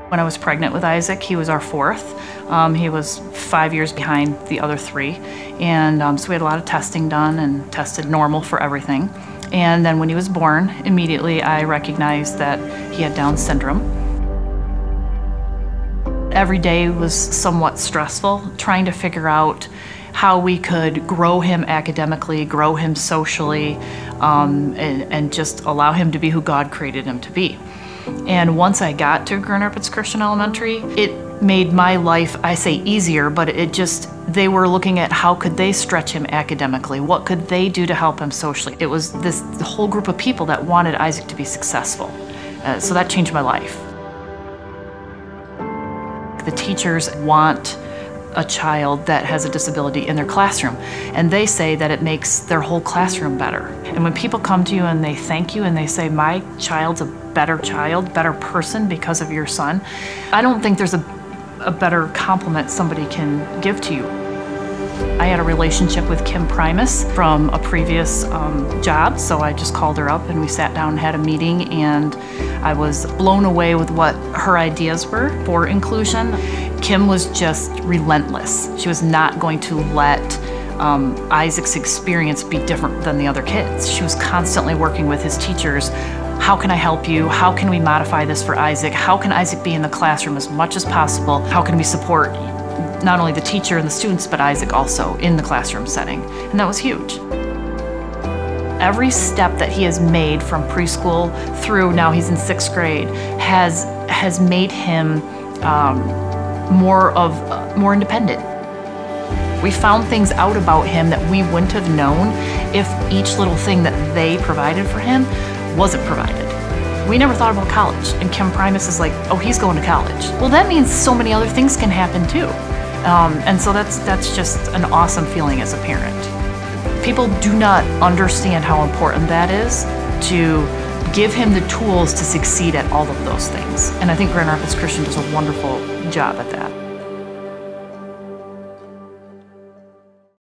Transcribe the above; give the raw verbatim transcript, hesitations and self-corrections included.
When I was pregnant with Isaac, he was our fourth. Um, he was five years behind the other three. And um, so we had a lot of testing done and tested normal for everything. And then when he was born, immediately I recognized that he had Down syndrome. Every day was somewhat stressful, trying to figure out how we could grow him academically, grow him socially, um, and, and just allow him to be who God created him to be. And once I got to Grand Rapids Christian Elementary, it made my life, I say easier, but it just, they were looking at how could they stretch him academically, what could they do to help him socially. It was this whole group of people that wanted Isaac to be successful. Uh, so that changed my life. The teachers want a child that has a disability in their classroom, and they say that it makes their whole classroom better. And when people come to you and they thank you and they say, my child's a better child, better person because of your son, I don't think there's a, a better compliment somebody can give to you. I had a relationship with Kim Primus from a previous um, job, so I just called her up and we sat down and had a meeting, and I was blown away with what her ideas were for inclusion. Kim was just relentless. She was not going to let um, Isaac's experience be different than the other kids. She was constantly working with his teachers. How can I help you? How can we modify this for Isaac? How can Isaac be in the classroom as much as possible? How can we support not only the teacher and the students, but Isaac also in the classroom setting? And that was huge. Every step that he has made from preschool through now he's in sixth grade has, has made him um, more of uh, more independent. We found things out about him that we wouldn't have known if each little thing that they provided for him wasn't provided. We never thought about college, and Kim Primus is like, oh, he's going to college. Well, that means so many other things can happen too. Um, and so that's, that's just an awesome feeling as a parent. People do not understand how important that is to give him the tools to succeed at all of those things. And I think Grand Rapids Christian does a wonderful job at that.